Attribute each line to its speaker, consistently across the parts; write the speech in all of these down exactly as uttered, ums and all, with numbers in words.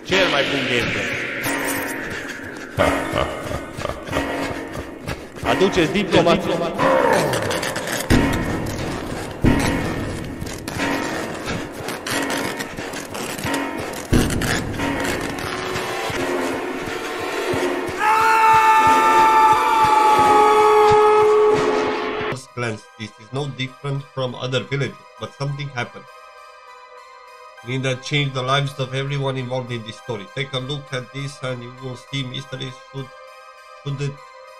Speaker 1: Cel mai bun gameplay. Aduceți diplomat.
Speaker 2: Glance, this is no different from other villages, but something happened. In that changed the lives of everyone involved in this story. Take a look at this and you will see mysteries should should it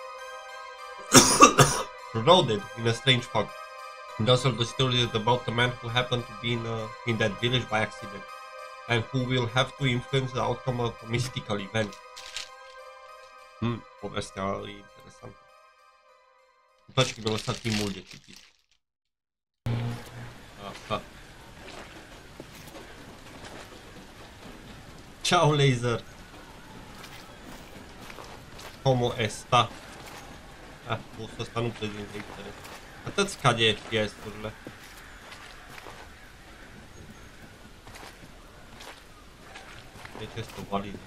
Speaker 2: shrouded in a strange fog. And also the story is about a man who happened to be in, uh, in that village by accident and who will have to influence the outcome of a mystical event. Hmm, povestea e interesantă. Îmi place că mi-a lăsat timp mult de citit. Aha. Ciao, laser! Como esta? Ah, bossul ăsta nu prezintă interes. Atât scade F P S-urile. Deci este o validă.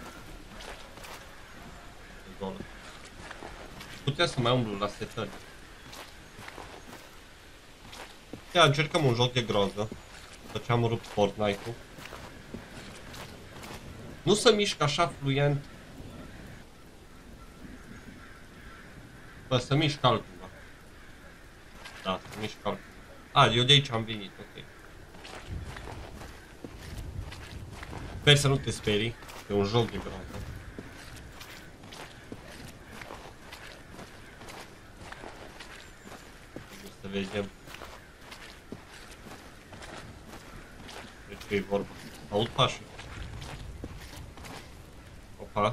Speaker 2: Zonă. Putea să mai umblu la setări. Ia, încercăm un joc de groză. După ce am rupt Fortnite-ul. Nu se mișcă așa fluent. Bă, se mișcă altceva. Da, se mișcă altceva. A, eu de aici am venit, ok. Sper să nu te sperii. E un joc de groză. Să vedem. De ce e vorba? Aud pașii. Opa.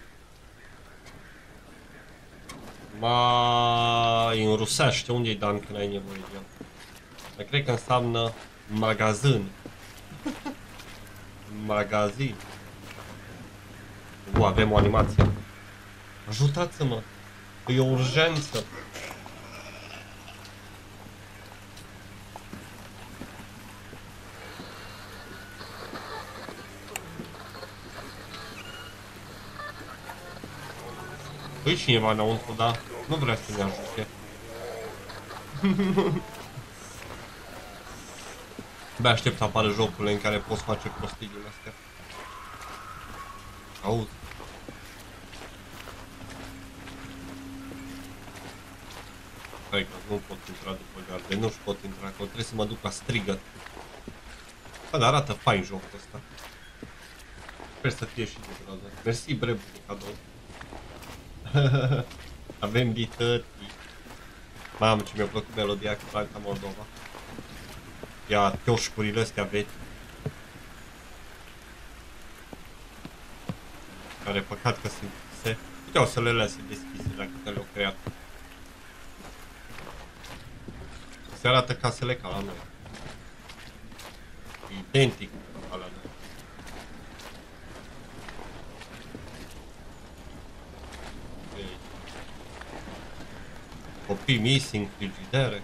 Speaker 2: Ma, e în rusește, unde-i Dan când ai nevoie de el? Dar cred că înseamnă magazin. Magazin. U, avem o animație. Ajutați-mă! E o urgență! Păi cineva înăuntru, dar nu vrea să ne ajute. Bă, aștept să apară jocurile în care poți face prostii din astea. Auzi. Hai că nu pot intra după garde, nu-și pot intra acolo, trebuie să mă duc la strigăt. Bă, dar arată fain jocul ăsta. Sper să fie și de groză. Mersi, Brebu, de cadou. Avem bitări. Mamă, ce mi-a plăcut melodia cu Banca Moldova. Ia chioșcurile astea vechi. Care păcat că sunt deschise. Puteau să le lase deschise dacă te le-au creat. Se arată casele ca la noi. Identic ca la noi. Copii missing, frigidere.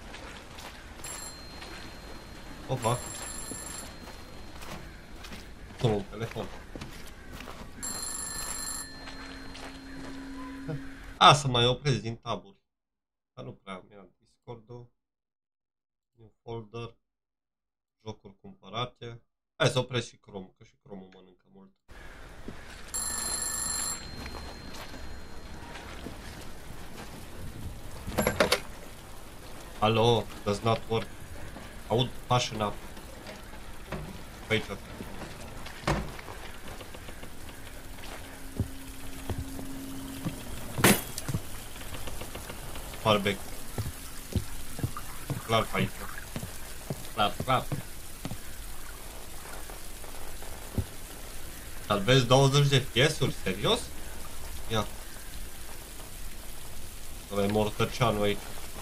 Speaker 2: Opa. Sună un telefon. A, să mai opresc din taburi. Dar nu prea am ia Discord-ul. New folder. Jocuri cumpărate. Hai să opresc și Chrome, că și Chrome-ul mănâncă mult. Alo, does not work. Aud pași în apă. Pe aici. Farbec. Clar pe aici. Clar, clar. Salvezi douăzeci de F P S-uri? Serios? Ia. Ăla-i mortăceanul aici.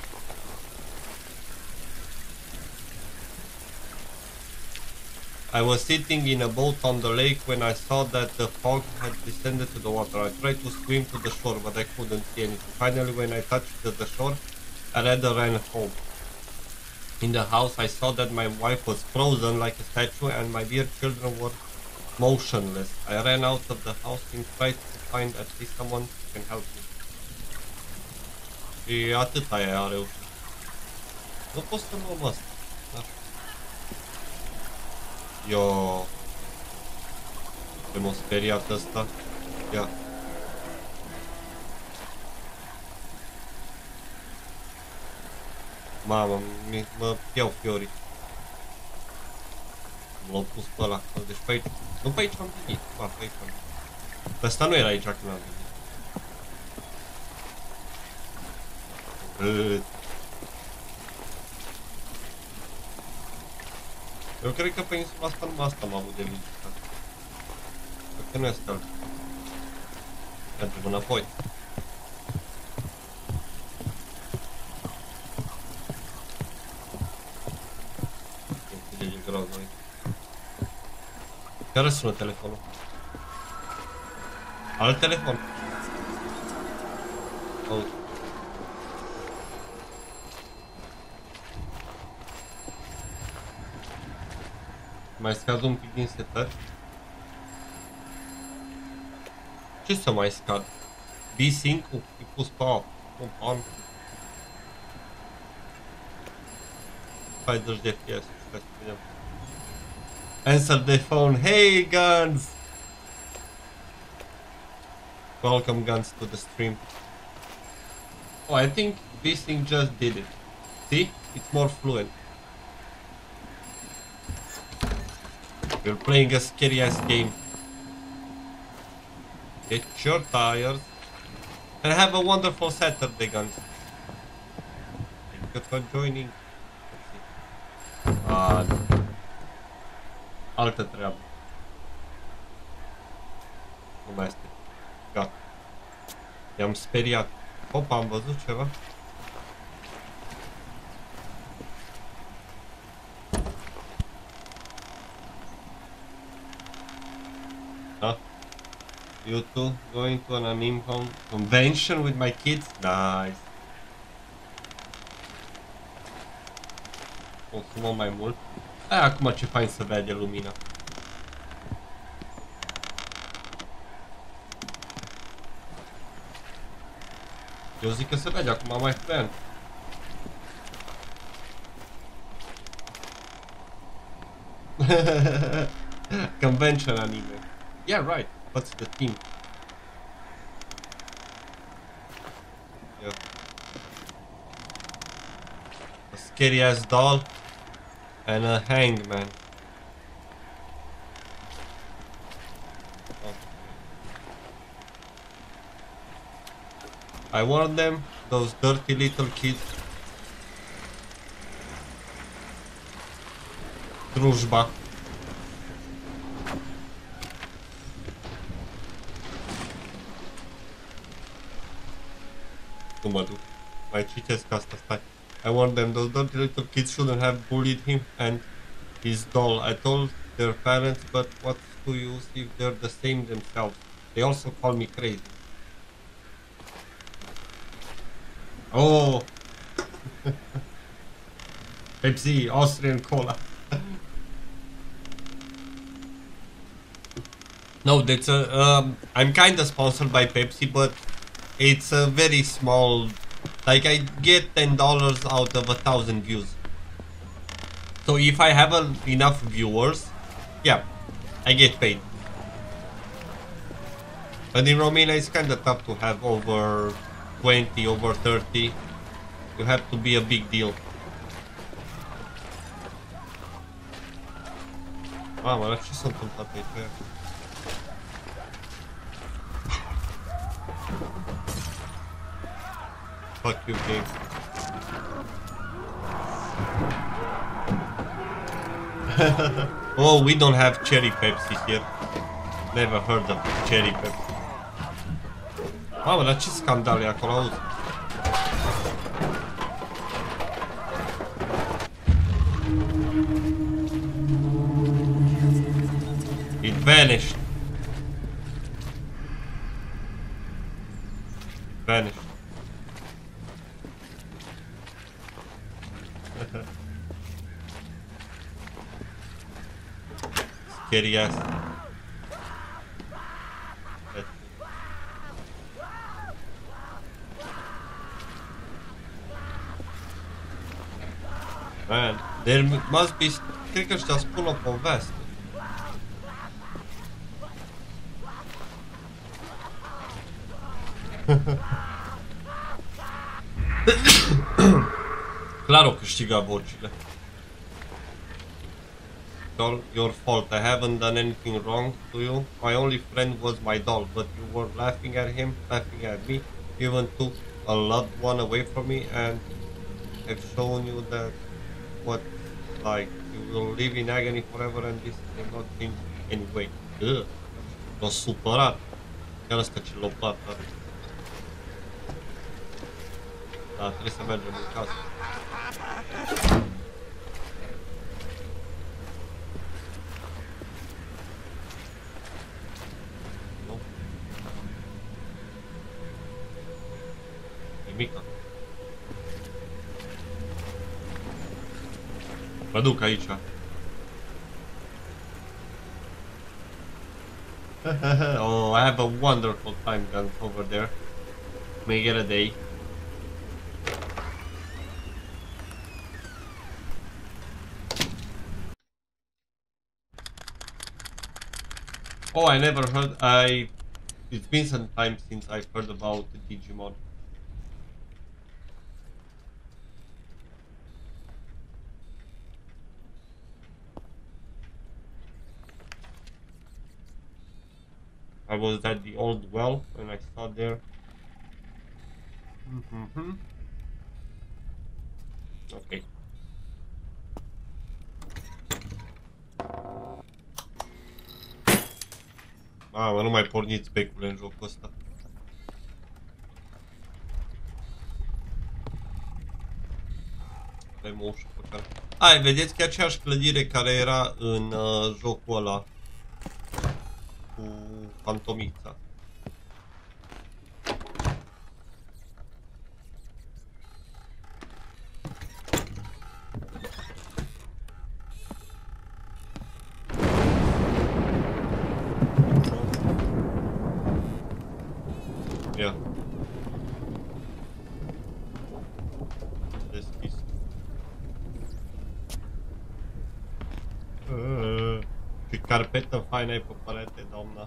Speaker 2: I was sitting in a boat on the lake when I saw that the fog had descended to the water. I tried to swim to the shore, but I couldn't see anything. Finally, when I touched the shore, I rather ran home. In the house, I saw that my wife was frozen like a statue and my dear children were motionless. I ran out of the house and tried to find at least someone who can help me. Și atâta e a reușit. Nu pot să luăm asta. Da. Yo. Ce m-a speriat ăsta. Ia. Mamă, mă iau fiorii. L-au pus pe ăla. Deci pe aici. Nu pe aici am venit. Ba, pe aici am venit. Ăsta nu era aici când am venit. Eu cred că pe insula asta numai asta m-am avut de vizitat. Cred că nu este altfel. Mergem înapoi. E groază aici. Care sună telefonul? Alt telefon. Auzi. Mai scad un pic din setări. Ce să mai scad? B cinci-ul e pus pe off. On. paizeci de F P S. Stai să vedem. Answer the phone. Hey Guns! Welcome Guns to the stream. Oh, I think this thing just did it. See? It's more fluent. You're playing a scary ass game. Get your tires. And have a wonderful Saturday, Guns. Thank you for joining. Ah, altă treabă. Nu mai este. Gata. I-am speriat. Opa, am văzut ceva. Da? You two going to an anime convention with my kids? Nice. Consumăm mai mult. Aia acum ce fain să vede lumina. Eu zic că se vede acum mai friend. Convention anime. Yeah, right. What's the theme? Yeah. A scary ass doll and a hangman. Oh. I warned them, those dirty little kids. Drujba. Nu mă duc. Mai citesc asta, stai. I warned them, those dirty little kids shouldn't have bullied him and his doll. I told their parents, but what's to use if they're the same themselves? They also call me crazy. Oh! Pepsi, Austrian cola. No, that's a, um, I'm kinda sponsored by Pepsi, but it's a very small, like I get ten dollars out of a thousand views. So if I have a, enough viewers, yeah, I get paid. But in Romania it's kinda tough to have over twenty, over thirty. You have to be a big deal. Mamă, dar ce s-a întâmplat aici? Fuck you, game. Oh, we don't have cherry Pepsi here. Never heard of cherry Pepsi. Mamă, dar ce scandal e acolo, auzi? It vanished. Vanished. Scary ass. Man, there must be... Cred că ăștia spun o poveste. Clar o câștiga vocile. All your fault. I haven't done anything wrong to you. My only friend was my doll, but you were laughing at him, laughing at me, even took a loved one away from me, and have shown you that what like you will live in agony forever, and this will not change anyway. Ugh. M-a supărat. Chiar ăsta ce lopat are. Da, trebuie să mergem în casă. Nu? Nimica. Mă duc aici. Oh, I have a wonderful time gun over there. Make it a day. Oh, I never heard. I. It's been some time since I've heard about Digimon. I was at the old well when I saw there. Mm-hmm. Okay. Mamă, nu mai porniți becule în jocul ăsta. Avem o ușă pe care... Hai, vedeți că e aceeași clădire care era în uh, jocul ăla cu Fantomița. Ia. Deschis. Uh, ce carpetă faină ai pe palete, doamna.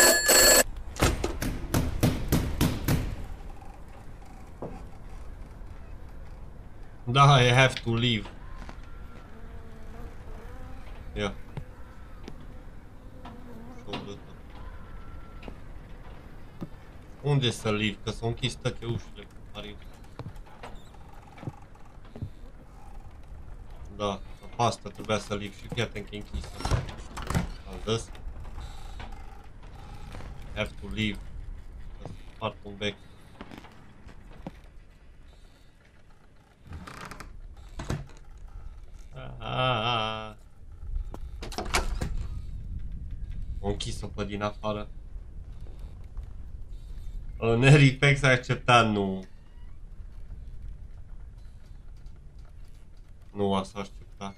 Speaker 2: Da, I have to leave. Ia. Unde să leave? Că s-au închis toate ușile. Da, pe asta trebuia să leave și fii atent că e închisă. Am zis. Have to leave. Să spart un bec. O închis-o pe din afară. Neripex a acceptat, nu. Nu o să aștepta.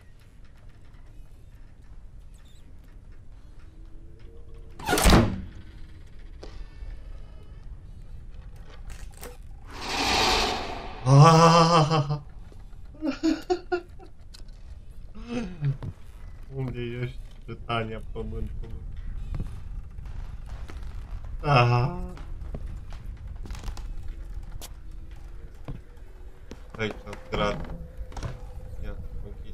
Speaker 2: Ah! Unde ești, Titania pământului? Ah! Aici, grad. Ia, închis.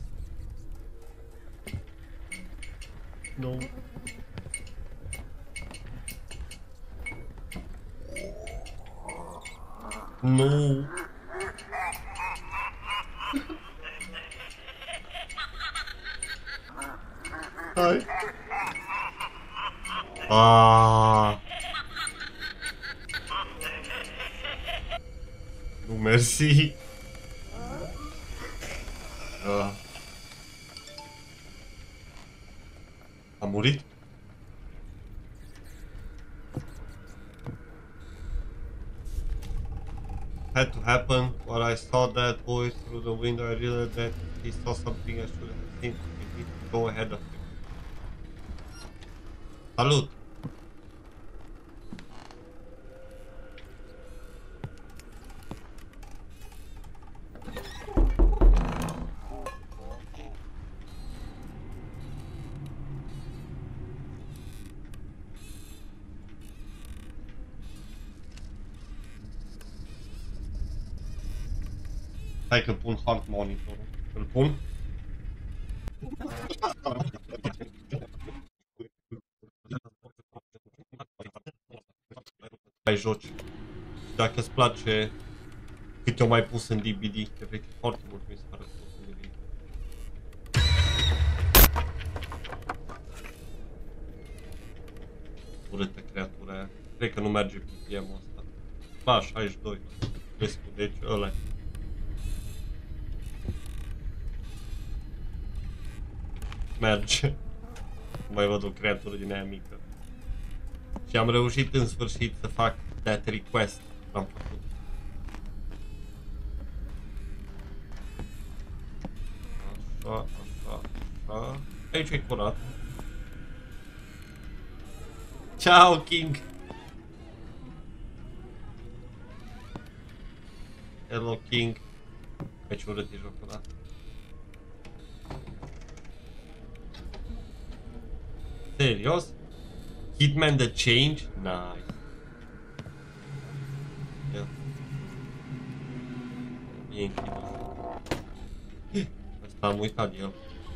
Speaker 2: Nu. Nu. Hai. Ah. Nu, mersi. Ah. A murit? Had to happen. When I saw that boy through the window, I realized that he saw something I shouldn't have seen. I need to go ahead of him. Salut! Stai că pun hard monitorul. Îl pun? Mai joci. Dacă îți place cât eu mai pus în D B D, efectiv foarte mult mi se pare că pus în D B D. Urâtă creatura aia. Cred că nu merge P P M-ul ăsta. Ba, șaizeci și doi. Vezi cu, deci ăla. Merge. Mai văd o creatură din aia mică. Și am reușit în sfârșit să fac that request. L-am făcut. Așa, așa, așa. Aici e curat. Ciao, King! Hello, King. Aici urât e jocul ăla. Serios? Hitman The Change? Nice. Yeah. E închinat. Asta am uitat de el.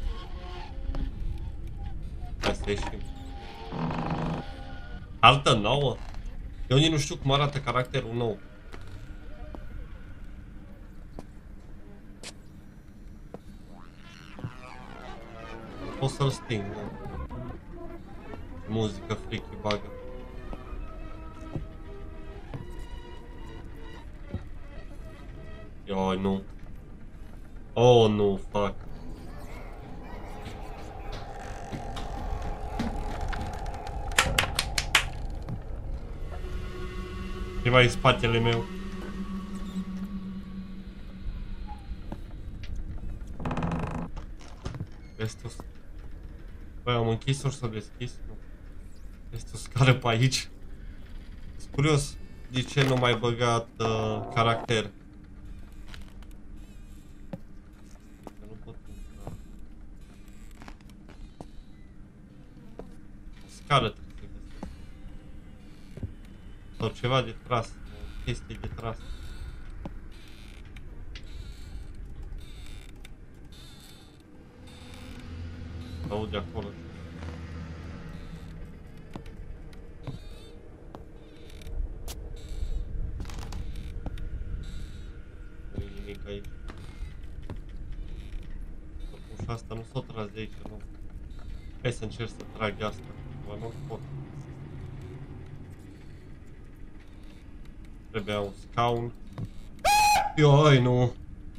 Speaker 2: Hai să ieșim. Altă nouă? Eu nici nu știu cum arată caracterul nou. O să-l sting, nu? Muzică freaky bagă. Ioi, nu. Oh, nu, fuck. Ceva în spatele meu. Este o... Băi, am închis-o și s-a deschis? Nu. Este o scară pe aici. Sunt curios de ce nu mai băgat uh, caracter. Nu pot intra. O scară trebuie să găsesc. Sau ceva de tras. O chestie de tras. Aude acolo. Nu e nimic aici. Oricum asta nu s-o tras de aici, nu. Hai să încerc să trag asta. Bă, nu pot. Trebuia un scaun. Ioi, nu.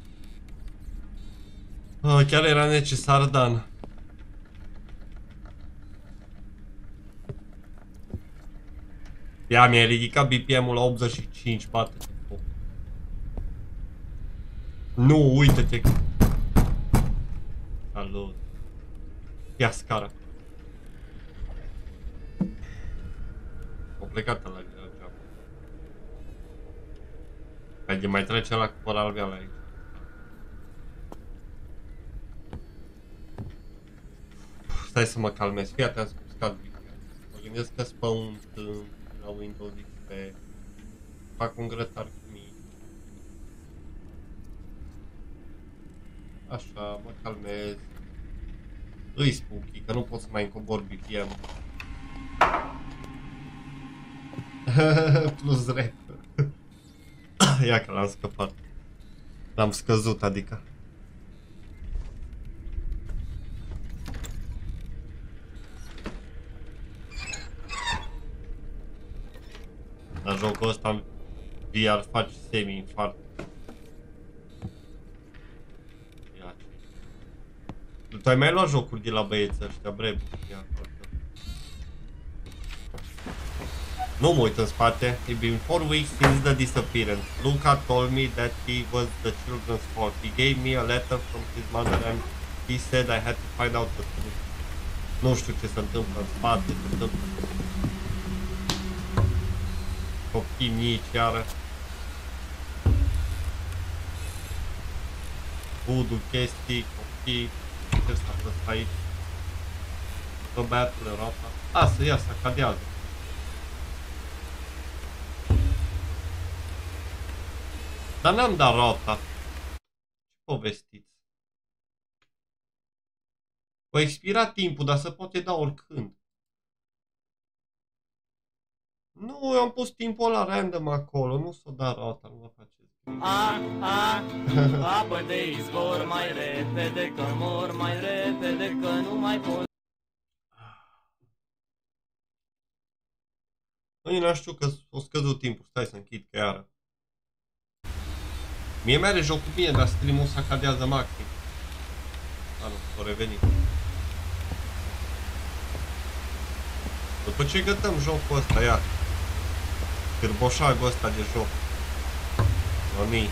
Speaker 2: Ah, chiar era necesar, Dan. Ia, mi-a ridicat B P M-ul la optzeci și cinci, bate-te. Nu, uite-te. Salut. Ia scara. O plecat la geaba. Haide, mai trece la cu păr albeală aici. Stai să mă calmez, fii atent cum scad B P M. Mă gândesc că spawn la Windows X P. Fac un grătar cu mii. Așa, mă calmez. Îi spooky, că nu pot să mai încobor B P M. Plus rep. Ia că l-am scăpat. L-am scăzut, adică. La jocul ăsta în V R faci semi-infart. Ia ce. Tu ai mai luat jocuri de la băieți ăștia, bre? Ia, nu mă uit în spate. It's been four weeks since the disappearance. Luca told me that he was the children's fault. He gave me a letter from his mother and he said I had to find out the truth. Nu știu ce se întâmplă în spate, se întâmplă copii mici, iară. Voodoo, chestii, copii. Ce s-a fost aici? Bă, băiatul Europa. Lasă, ia, să cadează. Dar n-am dat rota. povestiți? O expirat timpul, dar se poate da oricând. Nu, eu am pus timpul ăla random acolo, nu s-o da roata, nu mă faceți.
Speaker 3: A, a, apă de izvor mai repede, că mor mai repede, că nu mai pot.
Speaker 2: Păi nu știu că o scăzut timpul, stai să închid că iară. Mie mere jocul bine, dar stream-ul sacadează maxim. A, nu, s-o revenit. După ce gătăm jocul ăsta, ia. Cârboșagul ăsta de joc. Noni.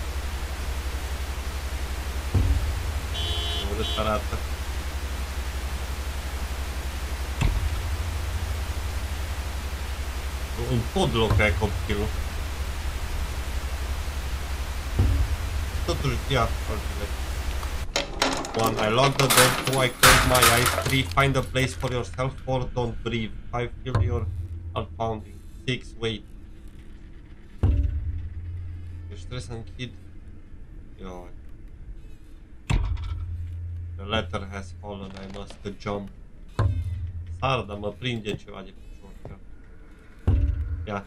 Speaker 2: Urât arată. Un podloc ai copilul. Totuși, ia, altele. One, I lock the door. Two, I close my eyes. Three, find a place for yourself. Four, don't breathe. Five, feel your heart pounding. Six, wait. Deci trebuie să închid. Ioi. The letter has fallen, I must jump. Sar, dar mă prinde ceva de picior. Ia.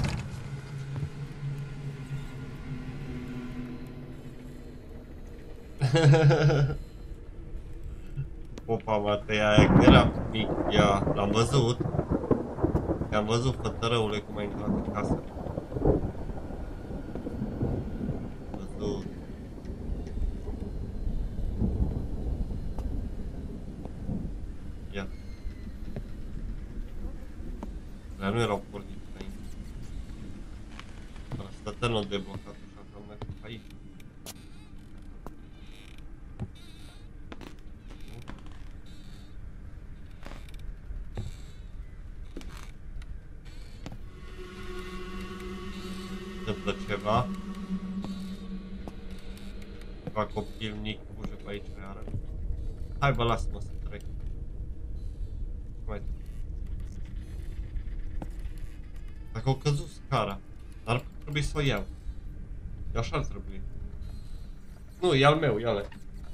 Speaker 2: Popa Mateia aia, că era mic, ia, l-am văzut. I-am văzut fătărăule cum a intrat în casă. Văzut. Ia. Dar nu erau pornit înainte. Dar stătănul deblocat așa, că am mai făcut aici. Întâmplă ceva. Ceva copil mic fuge pe aici iară. Hai bă, lasă-mă să trec. Mai. Dacă o căzut scara, dar trebuie să o iau. Eu așa ar trebui. Nu, e al meu, ia-le.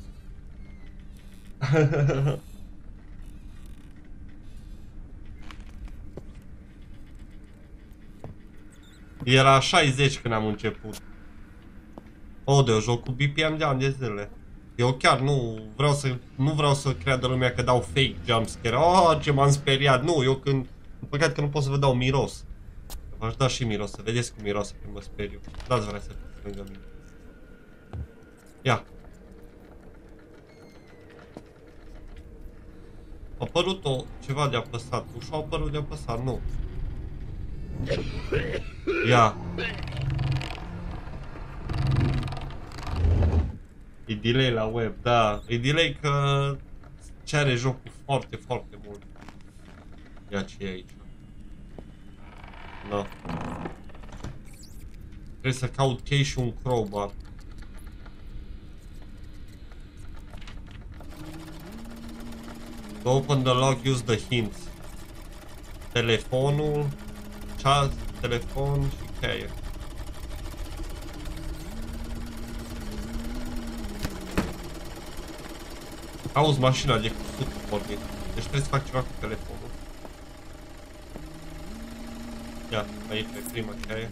Speaker 2: Era șaizeci când am început. O, de joc cu B P M de ani de zile. Eu chiar nu vreau să nu vreau să creadă lumea că dau fake jumpscare. Oh, ce m-am speriat. Nu, eu când păcat că nu pot să vă dau miros. V-aș da și miros, să vedeți cum miroase când mă speriu. Dați vrea să fiți lângă mine. Ia. A apărut o ceva de apăsat. Ușa a apărut de apăsat, nu. Ia. E delay la web, da. E delay că cere jocul foarte, foarte mult. Ia ce e aici. No. Trebuie să caut chei și un crowbar. To open the lock, use the hints. Telefonul, ceas, telefon și cheie. Auzi mașina de cusut pornit. Deci trebuie să fac ceva cu telefonul. Ia, aici e prima cheie.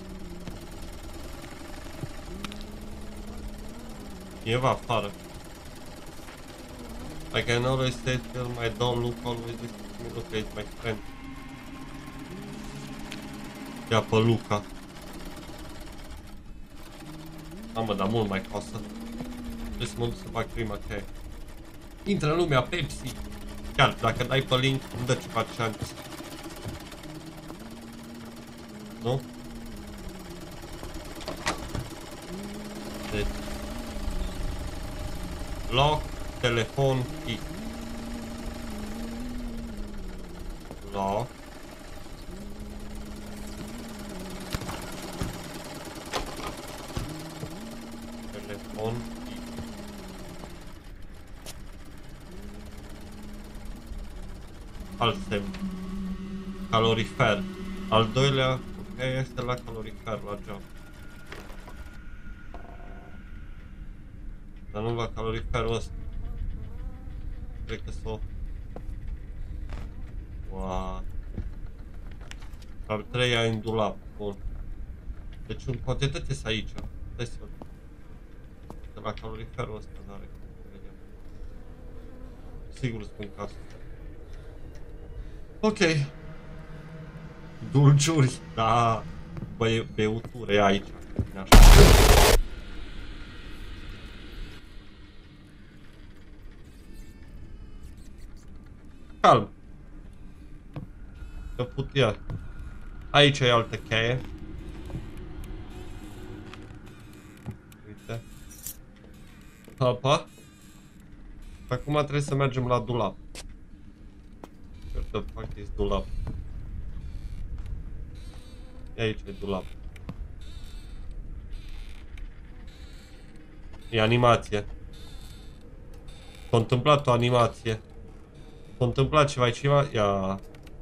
Speaker 2: Cineva afară. I can always stay till my don't look always this me look at my friend. Ia pe Luca. Mamă, dar mult mai costă. Trebuie să mă duc să fac prima cheie. Intră în lumea Pepsi. Chiar, dacă dai pe link, îmi dă ceva chance. Nu? Deci. Lock, telefon, key. Lock. Telefon, key. Alt semn. Calorifer. Al doilea, ok, este la calorifer, la job. Dar nu la caloriferul ăsta. Cred că s-o... Wow. Al treia în dulap. Bun. Deci un poate tăteți aici. Stai să văd. De la caloriferul ăsta n-are cum să vedem. Sigur spun că asta. Ok. Dulciuri. Da. Băie, beuture aici. Așa. Calm. Că putea. Aici e altă cheie. Uite. Apa. Acum trebuie să mergem la dulap. Where the fuck is dulap? E aici e dulap. E animație. S-a întâmplat o animație. S-a întâmplat ceva, ceva, ia...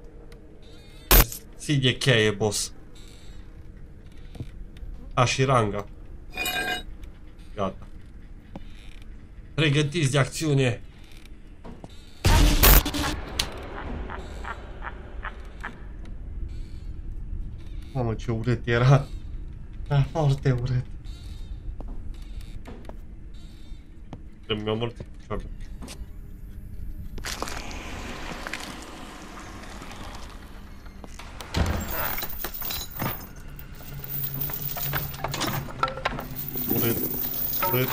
Speaker 2: Ține cheie, boss. Ashiranga. Gata. Pregătiți de acțiune. Mamă, ce urât era. Da, foarte urât. Mi-a mult picioarele. Urât. Urât.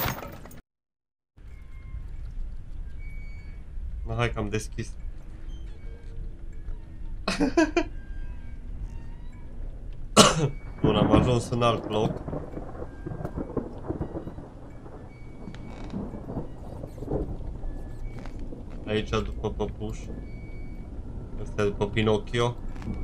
Speaker 2: No, hai că am deschis. Bun, am ajuns în alt loc. Aici după păpuș. Asta după Pinocchio.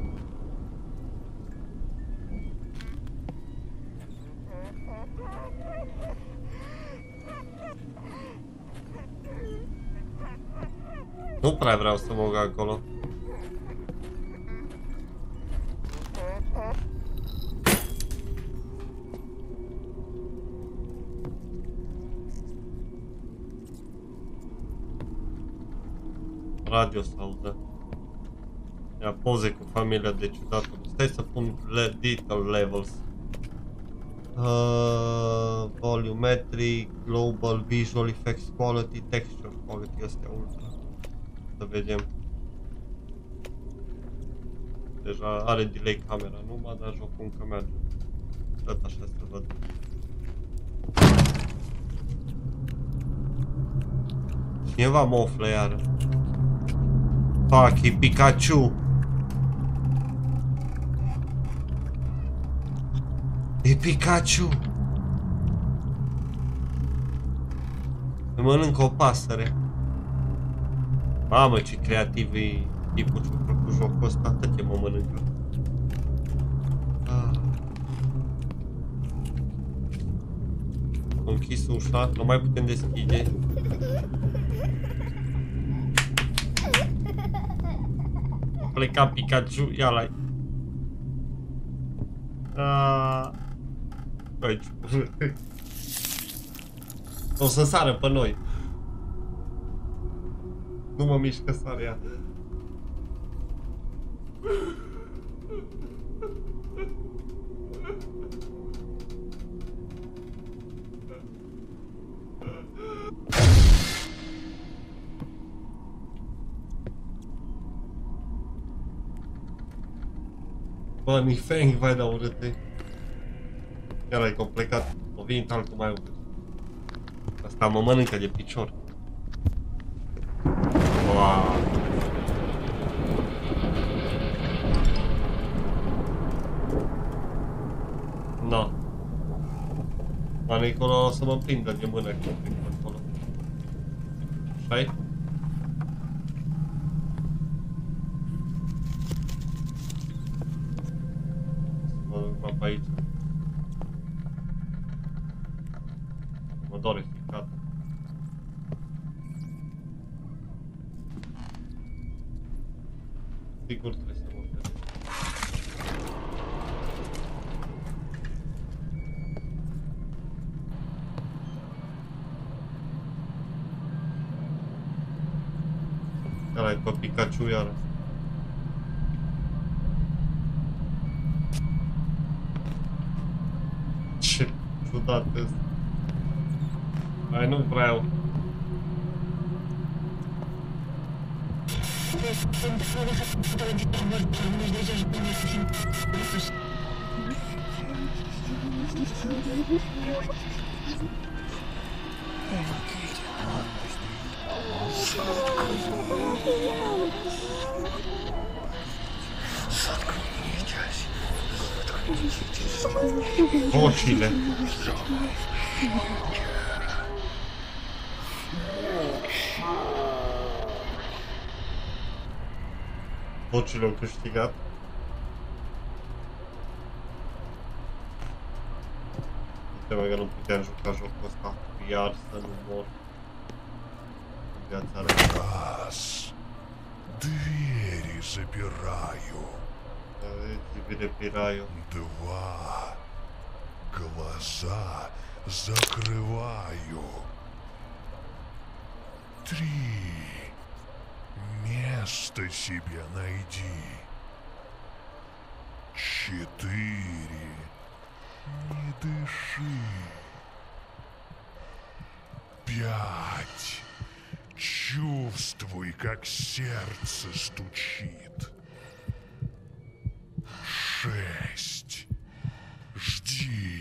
Speaker 2: Nu prea vreau să mă bag acolo. Radio se audă. Ia poze cu familia de ciudatul. Stai să pun le detail levels. Uh, volumetric, global, visual effects quality, texture quality, astea ultra. Să vedem. Deja are delay camera, numai, dar jocul încă merge. Tot așa să văd. Cineva moflă iară. Fuck, e Pikachu! E Pikachu! Îmi mănâncă o pasăre. Mamă, ce creativ e tipul ce-a făcut jocul ăsta, atât mă mănâncă. Ah. Am închis ușa, nu mai putem deschide. A plecat Pikachu, ia la-i. Ah. Aici. O să sară pe noi. Nu mă mișcă sarea. Bă, ni Feng, vai da urâte. Iar ai complicat. O vin altul mai urât. Asta mă mănâncă de picior. Wow. No. Acolo o să mă prindă de mână acolo. Așa-i? Mă duc pe aici. Mă doare ficat. Sigur trebuie să mă vedem. Ăla e pe Pikachu iară. Ce ciudat ăsta. Hai, nu vreau. Vocile. Vocile au câștigat. Uite-mă că nu puteam juca jocul ăsta. Iar să nu mor. Viața reală.
Speaker 4: Раз. Двери запираю.
Speaker 2: Тебе пираю.
Speaker 4: Два. Глаза закрываю. Три. Место себе найди. Четыре. Не дыши. Пять. Чувствуй, как сердце стучит. Шесть. Жди.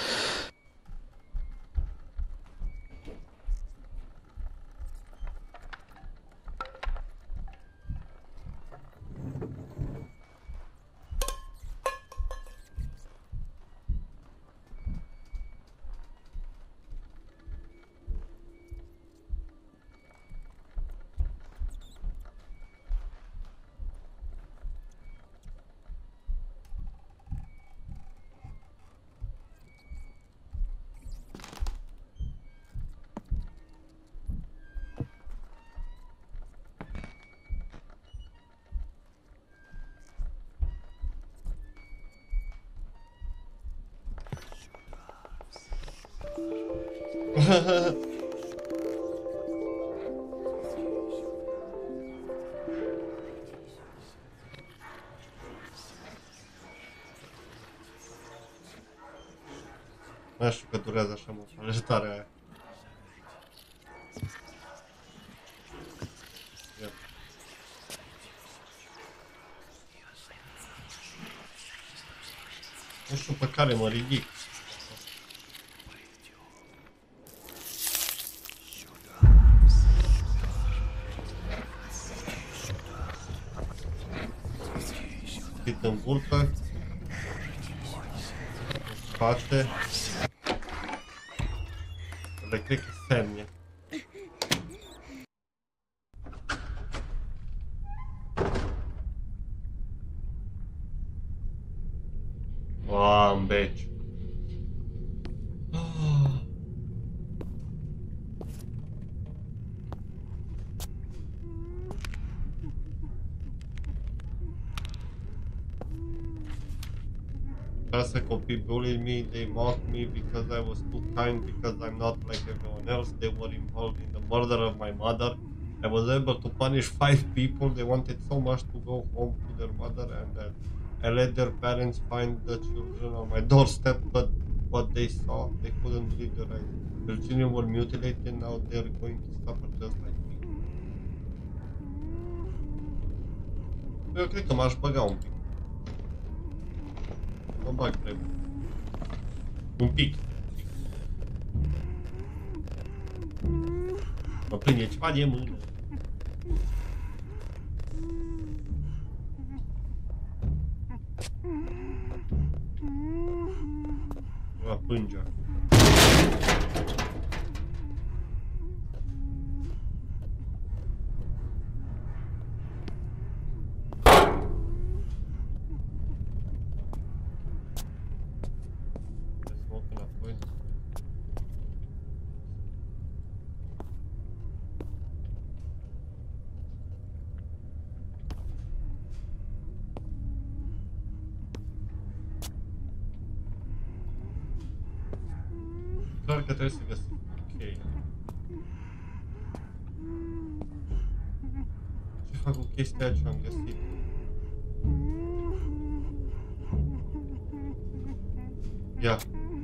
Speaker 2: Nu știu că durează așa mult ajutarea aia. Ia. Nu știu pe care mă ridic. Cât în burtă. În spate. Le cred că semne. O, în beci. Classic people bullied me, they mocked me because I was too kind, because I'm not like everyone else. They were involved in the murder of my mother. I was able to punish five people. They wanted so much to go home to their mother, and uh, I let their parents find the children on my doorstep, but what they saw, they couldn't believe their eyes. Their children were mutilated, now they're going to suffer just like me. Eu cred că m-aș băga un pic. Mă bag, trebuie. Un pic. Mă prinde ceva de mână. Mă pângea. Clar că trebuie să găsim. Ok. fac cu chestia aia ce am găsit? Ia.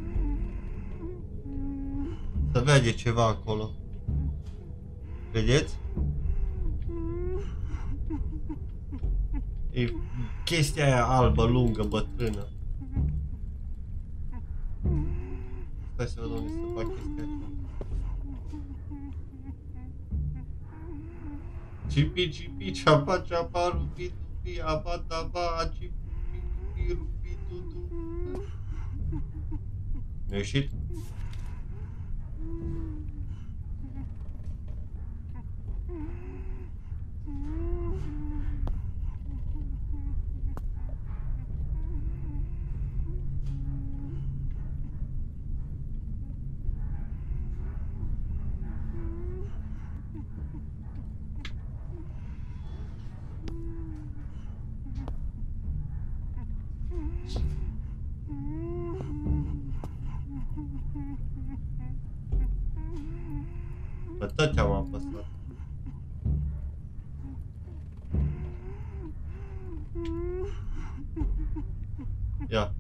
Speaker 2: Să vede ceva acolo. Vedeți? E chestia aia albă, lungă, bătrână. Stai să văd unde să fac chestia asta. Cipi, cipi, ceapa, ceapa, rupi, tupi, apa, tapa, cipi, cipi, rupi, tutu. Mi-a ieșit? Pe tot am apăsat. Ia.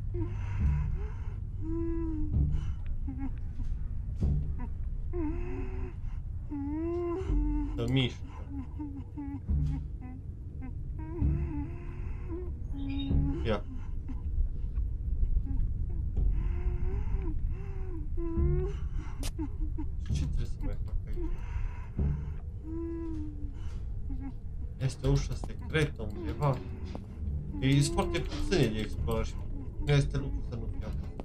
Speaker 2: Să mișcă. Ia. Ce trebuie să mai fac aici? Este ușa secretă undeva. E foarte puține de explorat și nu este lucru să nu fie acolo.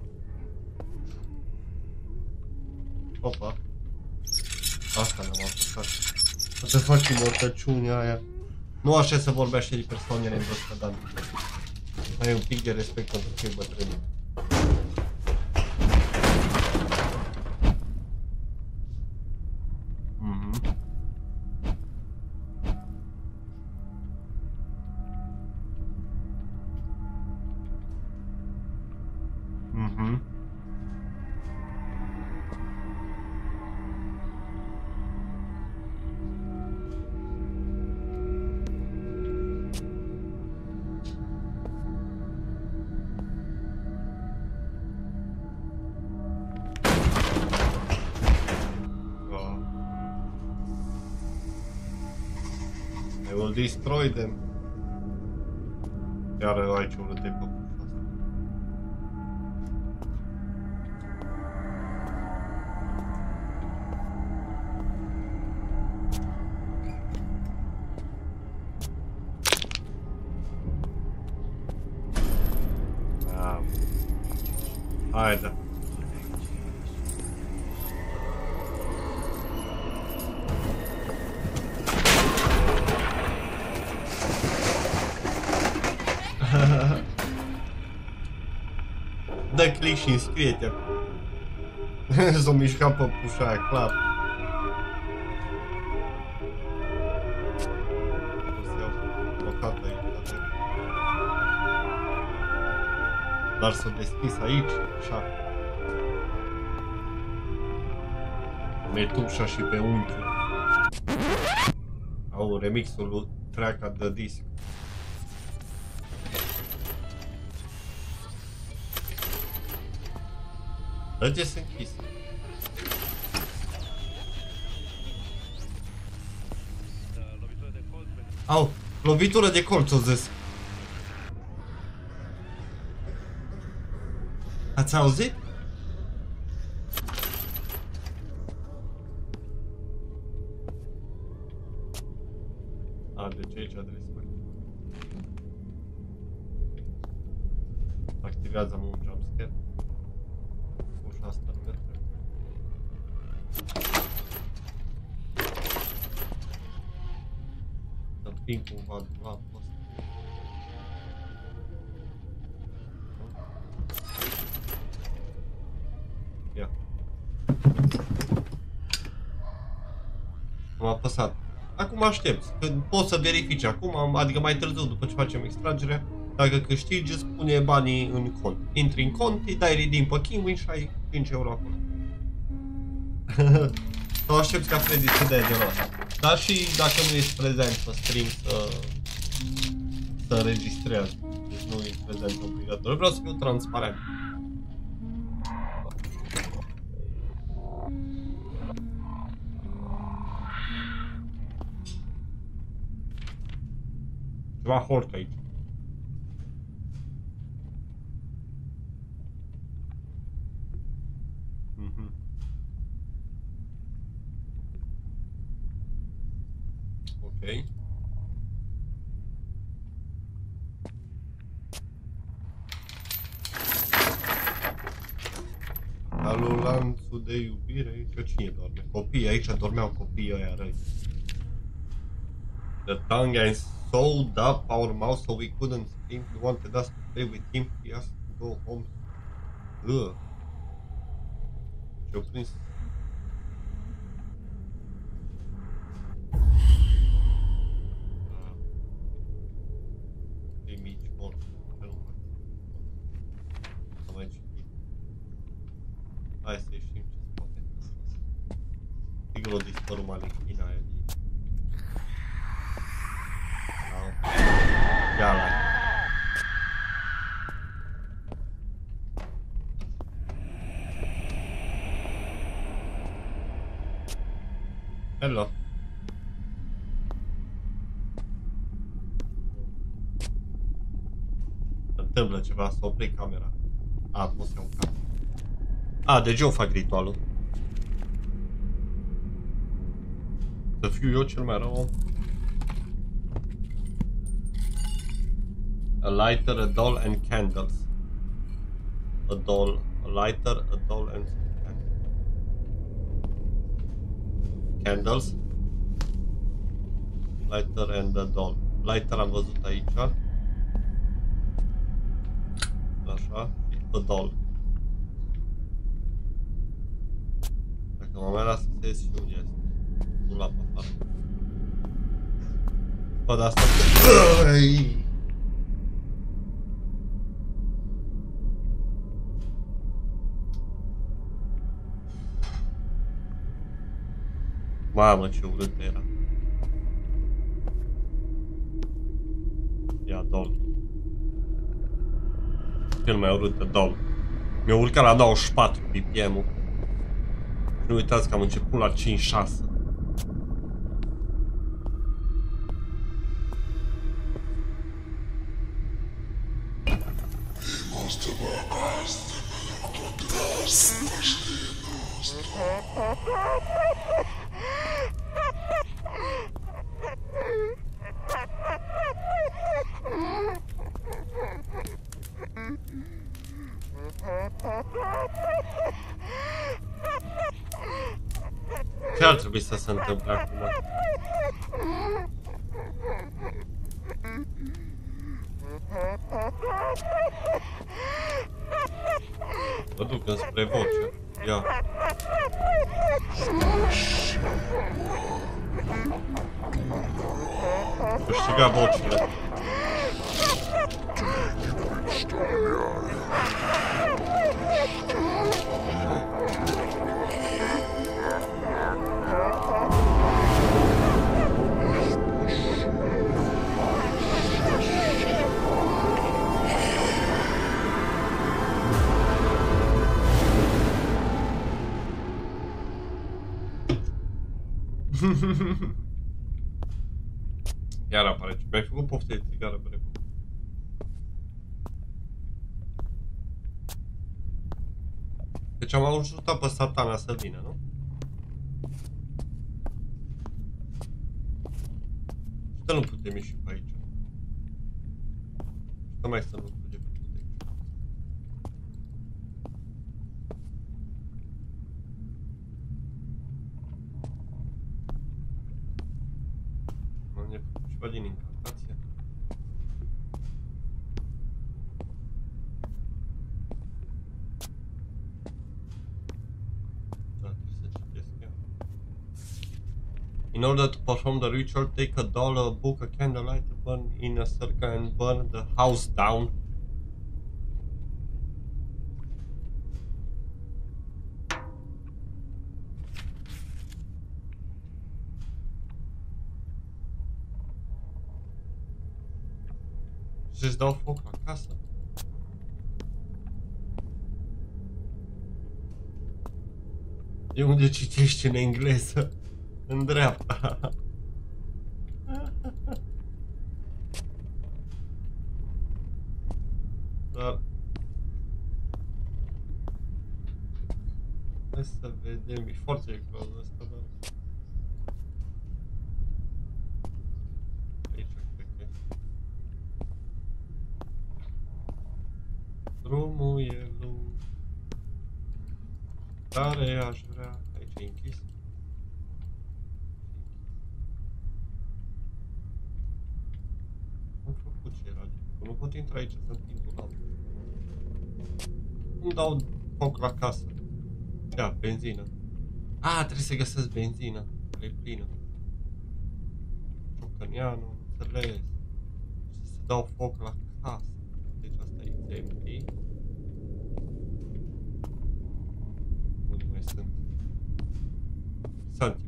Speaker 2: Opa. Asta n-am apăsat. O să fac mortăciunea aia. Nu așa să vorbește de persoanele în vârstă, dar mai e un pic de respect pentru cei bătrâni. Mhm. I will destroy them. Iar aici urât e făcut asta. Ah. Haide. Dă click și înscrie-te. S-o mișcat pe pușa aia, clar. O să iau blocat aici. Dar s-o deschis aici, așa. Metușa și pe unchiul. Au remixul lui Track the Disc. Dă-te să închis. Au, lovitură de colț, o zis. Ați auzit? A, deci aici adresa. Activează-mă un jumpscare. Ușa asta nu merge. Să împing cumva după ăsta. Ia. Am apăsat. Acum aștept. Când poți să verifici acum, adică mai târziu după ce facem extragerea, dacă câștigi, îți pune banii în cont. Intri în cont, îi dai redeem pe Kinwin și ai cinci euro acolo. Sau aștepți ca Freddy să dea de rost. Dar și dacă nu ești prezent pe stream să, să înregistrează. Deci nu e prezent obligatoriu. Vreau să fiu transparent. Ceva hort aici. Mhm. Ok. Alu, lanțul de iubire, aici cine doarme? Copii, aici dormeau copiii ăia răi. The tongue and sewed up our mouth so we couldn't scream. He wanted us to play with him. He asked to go home. Ugh. Ce-o prins? E mici, mor. Ce nu fac? Am mai citit. Hai să ieșim ce se poate. Sigur o dispărut malechina aia de aici. Ia la. Hello. Se întâmplă ceva, să opri camera. A, pot să iau camera. A, deci eu fac ritualul. Să fiu eu cel mai rău om. A lighter, a doll and candles. A doll, a lighter, a doll and candles. Candles. Lighter and a doll. Lighter am văzut aici. Așa. A doll. Dacă mă mai lasă să ies și unde este. Nu la pe afară. Bă, de asta... Mamă, ce urât era. Ia, doll. Cel mai urâtă, doll. Mi-a urcat la nouăzeci și patru B P M-ul. Nu uitați că am început la cinci șase. Ce ar trebui să se întâmple acum? Mă duc înspre voce. Ia. Câștiga vocile. Iar apare. Mi-ai făcut poftă de țigară, bre. Deci am ajutat pe Satana să vină, nu? Și să nu putem ieși pe aici. Să mai să nu putem ieși pe aici. Am făcut ceva din incantație. In order to perform the ritual, take a doll, a book, a candlelight, burn in a circle and burn the house down. Și-ți dau foc la casă. E unde citești în engleză? În dreapta. Dar... Hai să vedem, e foarte ecranul ăsta, dar... Aici, cred că e. Drumul e lung. Tare aș vrea... Aici e închis. Am făcut ce era. Nu pot intra aici să împing un alt. Îmi dau foc la casă. Da, benzină. A, trebuie să găsesc benzină. Care e plină. Ciocăneanu, înțeles. Și să dau foc la casă. Deci asta e empty. Unde mai sunt? Santimis.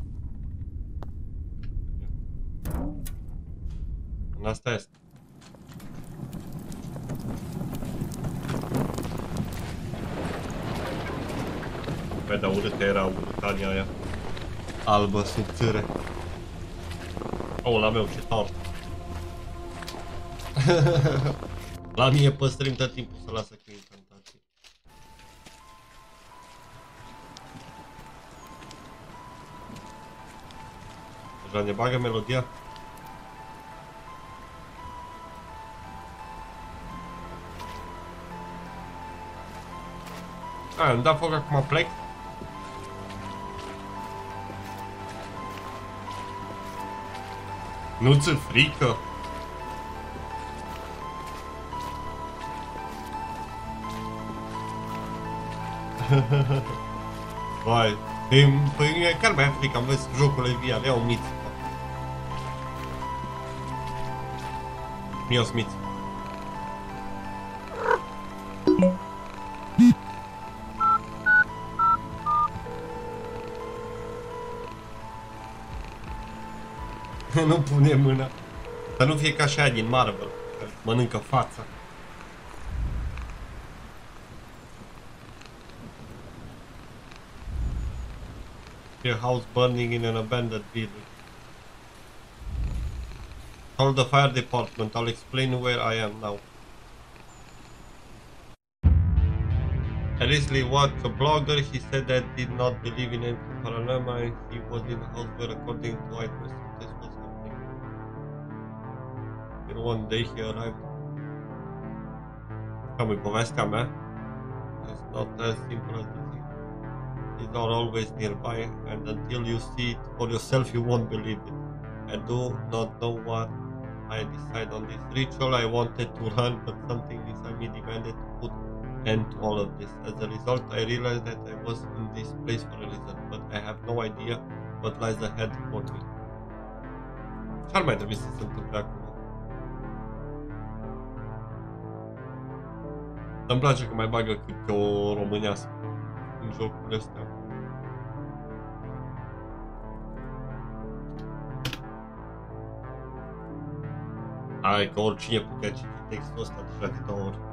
Speaker 2: În asta este. Bă, dar urâtă era urâtania aia. Albă, subțire. Oh, la meu, ce tort. La mine păstrim tot timpul să lasă cu incantații. Deja ne bagă melodia. A, îmi dau foc acum plec. Nu ți-e frică? Vai, păi chiar mi-a frică, am văzut jocurile V R, iau miți. Mio Smith. Nu pune mâna. Să nu fie ca și aia din Marvel, că mănâncă fața. A house burning in an abandoned village. Call the fire department, I'll explain where I am now. Leslie watched a blogger, he said that did not believe in anything paranormal and he was in a house where according to eyewitnesses this was happening. And one day he arrived. Cam e povestea mea. It's not as simple as it is. These are always nearby and until you see it for yourself you won't believe it. I do not know what I decide on this ritual. I wanted to run but something inside me demanded to put end to all of this. As a result, I realized that I was in this place for a reason, but I have no idea what lies ahead for me. Ce-ar mai trebui să se întâmple acum? Îmi place că mai bagă câte o românească în jocurile astea. Hai că oricine putea citi textul ăsta deja de două ori.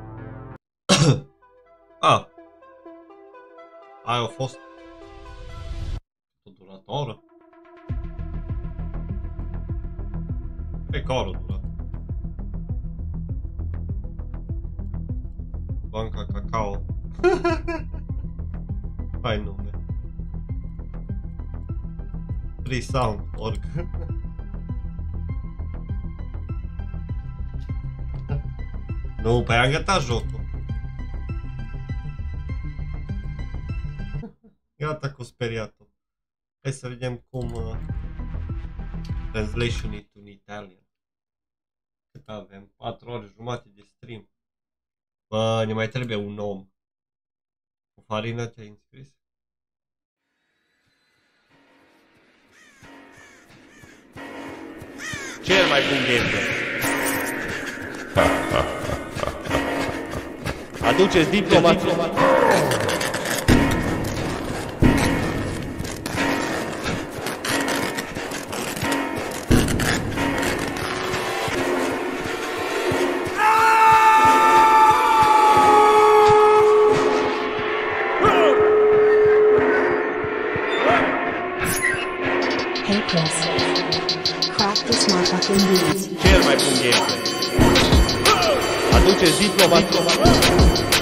Speaker 2: Ah, aia a fost o duratoră. Cred că ori a durat. Banca Cacao. Hai nume. Free Sound org. Nu, păi am gătat jocul. Gata cu speriatul. Hai să vedem cum uh, translation it in Italian. Cât avem? patru ore jumate de stream. Bă, ne mai trebuie un om. Cu farină te-ai înscris?
Speaker 1: Cel mai bun gameplay. Aduceți diplomații.
Speaker 5: Practice my fucking beats.
Speaker 1: Cel mai bun gameplay. Aduceți diplomatul.